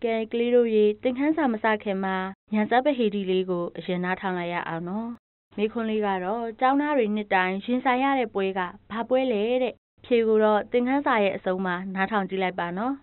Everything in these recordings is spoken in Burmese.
ကဲကလေးတို့ရေသင်ခန်းစာမစခင်မှာညဇပဟေဒီလေးကိုအရင်နားထောင်လိုက်ရအောင်နော်မိခွန်းလေးကတော့ကျောင်းသားတွေနှစ်တိုင်းရင်ဆိုင်ရတဲ့ပွဲကဘာပွဲလဲတဲ့ဖြေကိုတော့သင်ခန်းစာရဲ့အဆုံးမှာနားထောင်ကြည့်လိုက်ပါနော်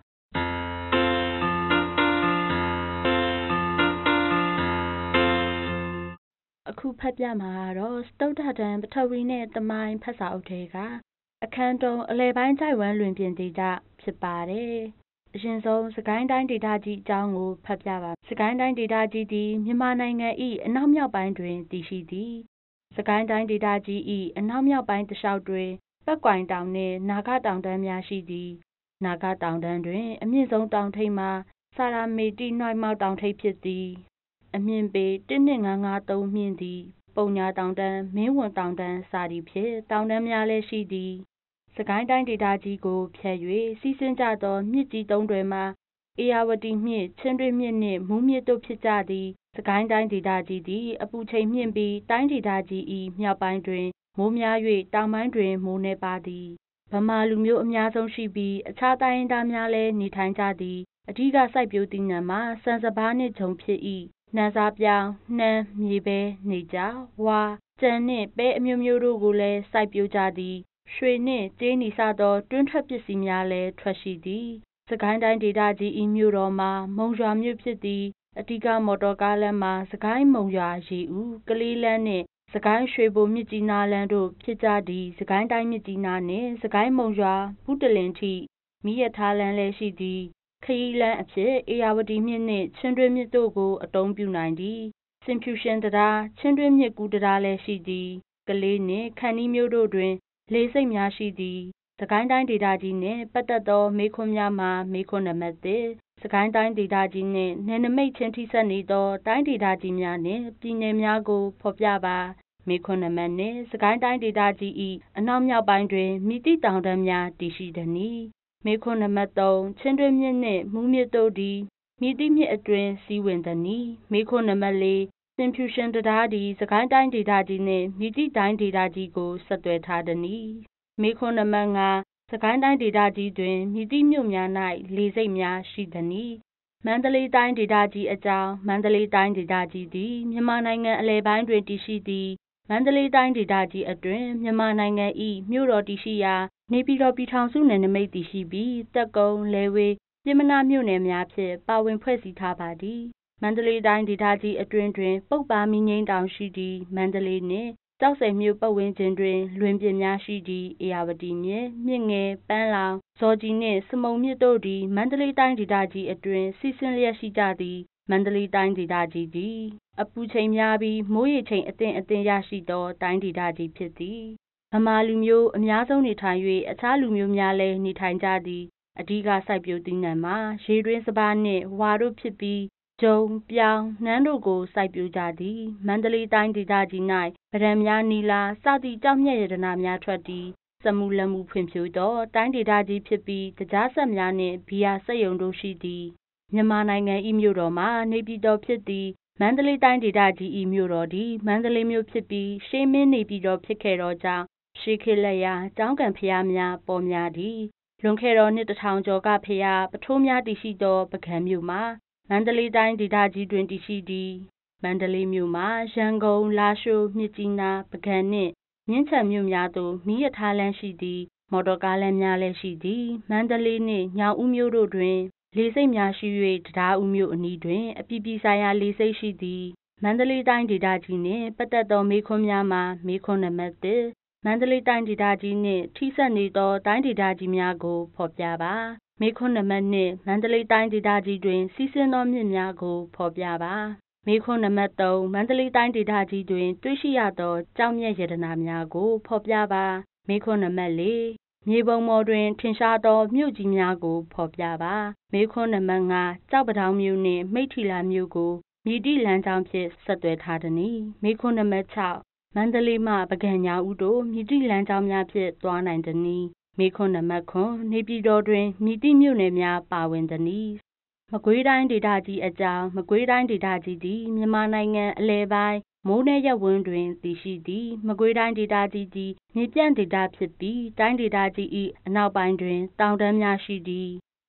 အခုဖတ်ပြမှာကတော့စတုတ္ထတန်းပထဝီနဲ့သမိုင်းဖတ်စာအုပ်ထဲကအခန်းတုံးအလယ်ပိုင်းကြိုက်ဝမ်းလွင်ပြင်ဒေသဖြစ်ပါတယ်အရင်ဆုံးစကိုင်းတိုင်းဒေသကြီးအကြောင်းကိုဖတ်ပြပါစကိုင်းတိုင်းဒေသကြီးသည်မြန်မာနိုင်ငံ၏အနောက်မြောက်ပိုင်းတွင်တည်ရှိသည်စကိုင်းတိုင်းဒေသကြီး၏အနောက်မြောက်ပိုင်းတစ်လျှောက်တွင်ပတ်ကွိုင်တောင်နှင့်နာဂတောင်တန်းများရှိသည်နာဂတောင်တန်းတွင်အမြင့်ဆုံးတောင်ထိပ်မှာစာရာမေတိနှွိုက်မောက်တောင်ထိပ်ဖြစ်သည်အမြင့်ပေ1.553မြင့်သည်ပုံညာတောင်တန်းမင်းဝန်တောင်တန်းစသည်ဖြင့်တောင်တန်းများလည်းရှိသည်စကိုင်းတိုင်းဒေသကြီးကိုဖြတ်၍စီးဆင်းကြသောမြစ်ကြီးသုံးတွယ်မှာဧရာဝတီမြစ်ချင်းတွင်းမြစ်နှင့်မူးမြစ်တို့ဖြစ်ကြသည်စကိုင်းတိုင်းဒေသကြီးသည်အပူချိန်မြင့်ပြီးတိုင်းဒေသကြီး၏မြောက်ပိုင်းတွင်မိုးများ၍တောင်ပိုင်းတွင်မိုးနည်းပါသည်ဗမာလူမျိုးအများဆုံးရှိပြီးအခြားတိုင်းရင်းသားများလည်းနေထိုင်ကြသည်အဓိကစိုက်ပျိုးသီးနှံမှာစံစပါးနှင့်ဂျုံဖြစ်၏နှံစားပြောင်းနှမ်းမြေပဲနေကြာဝါကြံနှင့်ပဲအမျိုးမျိုးတို့ကိုလည်းစိုက်ပျိုးကြသည်ရွှေနှင့်ကြေးနီစသောတွင်းထွက်ပစ္စည်းများလည်းထွက်ရှိသည်စကိုင်းတိုင်းဒေသကြီး၏မြို့တော်မှာမုံရွာမြို့ဖြစ်သည်အဓိကမော်တော်ကားလမ်းမှာစကိုင်းမုံရွာရေဦးကလေးလမ်းနှင့်စကိုင်းရွှေဘိုမြစ်ကြီးနားလမ်းတို့ဖြစ်ကြသည်စကိုင်းတိုင်းမြစ်ကြီးနားနှင့်စကိုင်းမုံရွာဘူးတလင်ထိမီးရထားလမ်းလည်းရှိသည်ခရီးလမ်းအဖြစ်ဧရာဝတီမြစ်နှင့်ချင်းတွင်းမြစ်တို့ကိုအသုံးပြုနိုင်သည်စင်ဖြူရှင်တရားချင်းတွင်းမြစ်ကူးတရားလည်းရှိသည်ကလေးနှင့်ခန္တီးမြို့တို့တွင်လေဆိပ်များရှိသည်စကိုင်းတိုင်းဒေသကြီးနှင့်ပတ်သက်သောမေးခွန်းများမှာမေးခွန်းနံပါတ်1စကိုင်းတိုင်းဒေသကြီးနှင့်နယ်နိမိတ်ချင်းထိစပ်နေသောတိုင်းဒေသကြီးများနှင့်ပြည်နယ်များကိုဖော်ပြပါမေးခွန်းနံပါတ်2စကိုင်းတိုင်းဒေသကြီး၏အနောက်မြောက်ပိုင်းတွင်မြစ်တိတောင်တန်းများတည်ရှိသည်မေးခွန်းနံပါတ်3ချင်းတွင်းမြစ်နှင့်မူးမြစ်တို့သည်မြစ်တိမြစ်အတွင်းစီးဝင်သည်မေးခွန်းနံပါတ်4စင်ဖြူရှင်တရားသည်စကိုင်းတိုင်းဒေသကြီးနှင့်မြစ်တိတိုင်းဒေသကြီးကိုဆက်သွယ်ထားသည်မေးခွန်းနံပါတ်5စကိုင်းတိုင်းဒေသကြီးတွင်မြစ်တိမြို့များ၌လေဆိပ်များရှိသည်မန္တလေးတိုင်းဒေသကြီးအကြောင်းမန္တလေးတိုင်းဒေသကြီးသည်မြန်မာနိုင်ငံအလယ်ပိုင်းတွင်တည်ရှိသည်မန္တလေးတိုင်းဒေသကြီးအတွင်းမြန်မာနိုင်ငံ၏မြို့တော်တည်ရှိရာနေပြည်တော်ပြည်ထောင်စုနယ်နိမိတ်တည်ရှိပြီးတပ်ကုန်းလဲဝေးပြည်မနာမြို့နယ်များဖြင့်ပါဝင်ဖွဲ့စည်းထားပါသည်မန္တလေးတိုင်းဒေသကြီးအတွင်းတွင်ပုပ္ပါမီးငိမ့်တောင်ရှိသည်မန္တလေးနှင့်ကျောက်ဆည်မြို့ပတ်ဝန်းကျင်တွင်လွင်ပြင်များရှိသည်ဧရာဝတီမြစ်မြစ်ငယ်ပန်းလောင်ဇော်ကြီးနှင့်စမုံမြစ်တို့သည်မန္တလေးတိုင်းဒေသကြီးအတွင်းစီးဆင်းလျက်ရှိကြသည်မန္တလေးတိုင်းဒေသကြီးသည်အပူချိန်များပြီးမိုးရေချိန်အသင့်ရရှိသောတိုင်းဒေသကြီးဖြစ်သည်ဗမာလူမျိုးအများဆုံးနေထိုင်၍အခြားလူမျိုးများလည်းနေထိုင်ကြသည်အဓိကစိုက်ပျိုးသီးနှံမှာရေတွင်းစပါးနှင့်ဝါတို့ဖြစ်ပြီးဂျုံပြောင်းနှမ်းတို့ကိုစိုက်ပျိုးကြသည်မန္တလေးတိုင်းဒေသကြီး၌ဗရံများနီလာစသည့်ကြောင့်မြတ်ရတနာများထွက်သည်စမူလက်မှုဖွံ့ဖြိုးသောတိုင်းဒေသကြီးဖြစ်ပြီးတရားဆက်များနှင့်ဘီယာစက်ရုံတို့ရှိသည်မြန်မာနိုင်ငံ၏မြို့တော်မှာနေပြည်တော်ဖြစ်သည်မန္တလေးတိုင်းဒေသကြီး၏မြို့တော်သည်မန္တလေးမြို့ဖြစ်ပြီးရှေးမင်းနေပြည်တော်ဖြစ်ခဲ့သောကြောင့်ရှေးခေတ်လက်ရာကျောင်းကန်ဖျားများပေါ်များသည်လွန်ခဲ့သောနှစ်1000ကျော်ကဖျားပထိုးများတည်ရှိသောပကံမြို့မှာမန္တလေးတိုင်းဒေသကြီးတွင်တည်ရှိသည်မန္တလေးမြို့မှာရန်ကုန်လာရှိုးမြစ်ကြီးနားပကံနှင့်မြင်းခြံမြို့များသို့မီးရထားလမ်းရှိသည်မော်တော်ကားလမ်းများလည်းရှိသည်မန္တလေးနှင့်ညောင်ဦးမြို့တို့တွင်လေဆိပ်များရှိ၍တရားဦးမြို့အနီးတွင်အပြည်ပြည်ဆိုင်ရာလေဆိပ်ရှိသည်မန္တလေးတိုင်းဒေသကြီးနှင့်ပတ်သက်သောမေးခွန်းများမှာမေးခွန်းနံပါတ်1မန္တလေးတိုင်းဒေသကြီးနှင့်ထိစပ်နေသောတိုင်းဒေသကြီးများကိုဖော်ပြပါမေးခွန်းနံပါတ်2မန္တလေးတိုင်းဒေသကြီးတွင်စီးဆင်းသောမြစ်များကိုဖော်ပြပါမေးခွန်းနံပါတ်3မန္တလေးတိုင်းဒေသကြီးတွင်တွေ့ရှိရသောကျောက်မြတ်ရတနာများကိုဖော်ပြပါမေးခွန်းနံပါတ်4မြေပုံပေါ်တွင်ထင်ရှားသောမြို့ကြီးများကိုဖော်ပြပါမေးခွန်းနံပါတ်5ကျောက်ပတောင်မြို့နှင့်မိထ္ထီလာမြို့ကိုမြစ်တိလမ်းကြောင်းဖြင့်ဆက်သွယ်ထားသည်မေးခွန်းနံပါတ်6မန္တလေးမှပကံညောင်ဦးတို့မြစ်တိလမ်းကြောင်းများဖြင့်သွားနိုင်သည်မေးခွန်းနံပါတ်9နေပြည်တော်တွင်မြစ်တိမြို့နယ်များပါဝင်သည်မကွေးတိုင်းဒေသကြီးအကြောင်းမကွေးတိုင်းဒေသကြီးသည်မြန်မာနိုင်ငံအလယ်ပိုင်းမိုးနယ်ရပ်ဝန်းတွင်တည်ရှိသည်မကွေးတိုင်းဒေသကြီးသည်မြေပြန့်ဒေသဖြစ်ပြီးတိုင်းဒေသကြီး၏အနောက်ပိုင်းတွင်တောင်တန်းများရှိသည်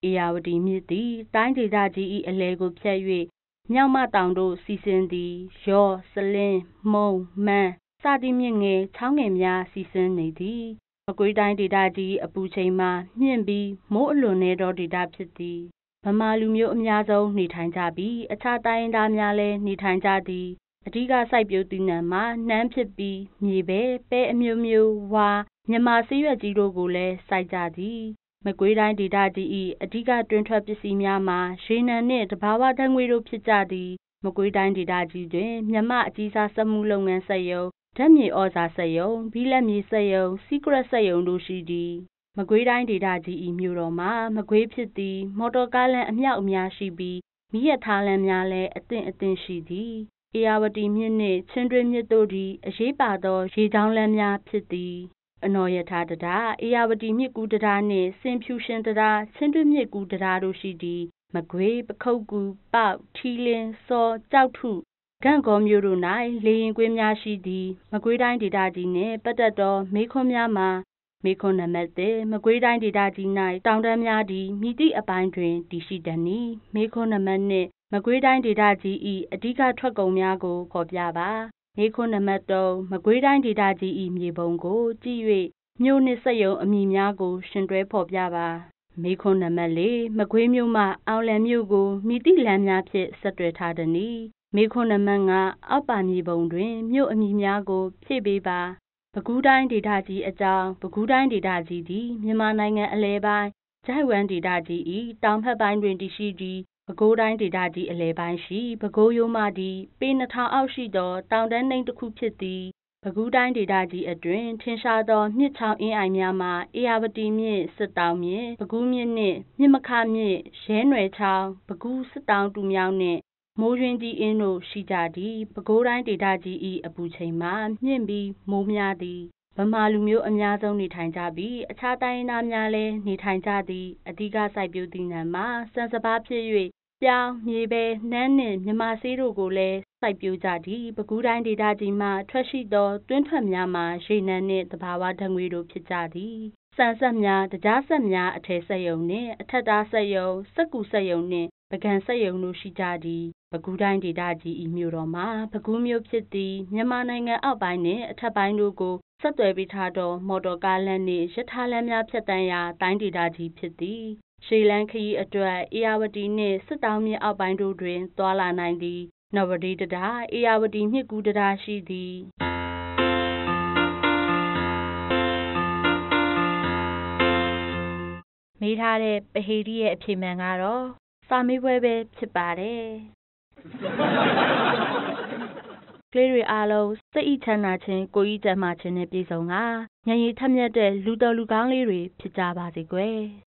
ဧရာဝတီမြစ်သည်တိုင်းဒေသကြီး၏အလယ်ကိုဖြတ်၍မြောက်မတောင်တို့စီးဆင်းသည်ရော့စလင်းမုံမန်းစသည့်မြစ်ငယ်ချောင်းငယ်များစီးဆင်းနေသည်မကွေးတိုင်းဒေသကြီးအပူချိန်မှာမြင့်ပြီးမိုးအလွန်နေသောဒေသဖြစ်သည်ဗမာလူမျိုးအများဆုံးနေထိုင်ကြပြီးအခြားတိုင်းရင်းသားများလည်းနေထိုင်ကြသည်အဓိကစိုက်ပျိုးသီးနှံမှာနှမ်းဖြစ်ပြီးမြေပဲအမျိုးမျိုးဝါမြန်မာဆေးရွက်ကြီးတို့ကိုလည်းစိုက်ကြသည်မကွေးတိုင်းဒေသကြီး၏အဓိကတွင်ထွက်ပစ္စည်းများမှာရေနံနှင့်တဘာဝဓာတ်ငွေတို့ဖြစ်ကြသည်မကွေးတိုင်းဒေသကြီးတွင်မြန်မာအကြီးစားစက်မှုလုပ်ငန်းစက်ရုံဓာတ်မြေဩဇာစက်ရုံဘီလက်မြေစက်ရုံစီးကရက်စက်ရုံတို့ရှိသည်မကွေးတိုင်းဒေသကြီး၏မြို့တော်မှာမကွေးဖြစ်သည်မော်တော်ကားလမ်းအမြောက်အများရှိပြီးမီးရထားလမ်းများလည်းအသင့်ရှိသည်ဧရာဝတီမြစ်နှင့်ချင်းတွင်းမြစ်တို့သည်အရေးပါသောရေကြောင်းလမ်းများဖြစ်သည်အနော်ရထားတံတားဧရာဝတီမြစ်ကူးတံတားနှင့်စင်ဖြူရှင်တံတားချင်းတွင်းမြစ်ကူးတံတားတို့ရှိသည်မကွေးပခုက္ကူပေါက်ထီးလင်းစောကြောက်ထုဂန့်ဂေါမြို့တို့၌လေရင်ကွင်းများရှိသည်မကွေးတိုင်းဒေသကြီးနှင့်ပတ်သက်သောမေးခွန်းများမှာမေးခွန်းနံပါတ်1မကွေးတိုင်းဒေသကြီး၌တောင်တန်းများသည်မြစ်တိအပိုင်းတွင်တည်ရှိတည်းနီမေးခွန်းနံပါတ်2မကွေးတိုင်းဒေသကြီး၏အဓိကထွက်ကုန်များကိုဖော်ပြပါမေးခွန်းနံပါတ်3မကွေးတိုင်းဒေသကြီး၏မြေပုံကိုကြည့်၍မြို့နှင့်စက်ရုံအမည်များကိုရှင်တွဲဖော်ပြပါမေးခွန်းနံပါတ်4မကွေးမြို့မှအောင်လံမြို့ကိုမြစ်တိလမ်းများဖြင့်ဆက်သွယ်ထားသည်မေးခွန်းနံပါတ်5အောက်ပါမြေပုံတွင်မြို့အမည်များကိုဖြည့်ပေးပါပဲခူးတိုင်းဒေသကြီးအကြောင်းပဲခူးတိုင်းဒေသကြီးသည်မြန်မာနိုင်ငံအလယ်ပိုင်းဂျိုက်ဝမ်ဒေသကြီး၏တောင်ဘက်ပိုင်းတွင်တည်ရှိသည်ပဲခူးတိုင်းဒေသကြီးအလယ်ပိုင်းရှိပဲခူးရိုးမသည်ပေ2000အောက်ရှိသောတောင်တန်းနှိမ်တစ်ခုဖြစ်သည်ပဲခူးတိုင်းဒေသကြီးအတွင်းထင်ရှားသောမြစ်ချောင်းအင်းအိုင်များမှာဧရာဝတီမြစ်စစ်တောင်းမြစ်ပဲခူးမြစ်နှင့်မြစ်မခမြစ်ရဲနွယ်ချောင်းပဲခူးစစ်တောင်းတူမြောင်းနှင့်မိုးရင်းကြီးအင်းတို့ရှိကြသည်ပဲခူးတိုင်းဒေသကြီး၏အပူချိန်မှာမြင့်ပြီးမိုးများသည်ဗမာလူမျိုးအများဆုံးနေထိုင်ကြပြီးအခြားတိုင်းရင်းသားများလည်းနေထိုင်ကြသည်အဓိကစိုက်ပျိုးသီးနှံမှာစံစပါးဖြစ်၍ပြောင်းမြေပဲနှမ်းနှင့်မြန်မာဆေးတို့ကိုလည်းစိုက်ပျိုးကြသည်ပဲခူးတိုင်းဒေသကြီးမှထွက်ရှိသောတွင်းထွက်များမှာရေနံနှင့်တဘာဝဓာတ်ငွေတို့ဖြစ်ကြသည်ဆန်စက်များတကြားစက်များအထည်စက်ရုံနှင့်အထက်သားစက်ရုံစက်ကူစက်ရုံနှင့်ပကံစက်ရုံတို့ရှိကြသည်ပဲခူးတိုင်းဒေသကြီး၏မြို့တော်မှာပဲခူးမြို့ဖြစ်သည်မြန်မာနိုင်ငံအောက်ပိုင်းနှင့်အထက်ပိုင်းတို့ကိုဆက်သွယ်ပေးထားသောမော်တော်ကားလမ်းနှင့်ရထားလမ်းများဖြတ်တန်းရာတိုင်းဒေသကြီးဖြစ်သည်ရှေးလန်းခရီးအတွက်ဧရာဝတီနှင့်စစ်တောင်းမြစ်အောက်ပိုင်းတို့တွင်သွားလာနိုင်သည်နဝဒေတံတားဧရာဝတီမြစ်ကူးတံတားရှိသည်မေးထားတဲ့ပဟေတိရဲ့အဖြေမှန်ကတော့စာမေးပွဲပဲဖြစ်ပါတယ်ကလေးတွေအားလုံးစိတ်ဤချမ်းသာခြင်းကိုယ်ဤကျန်းမာခြင်းနဲ့ပြည့်စုံကဉာဏ်ရည်ထက်မြက်တဲ့လူတော်လူကောင်းလေးတွေဖြစ်ကြပါစေကွယ်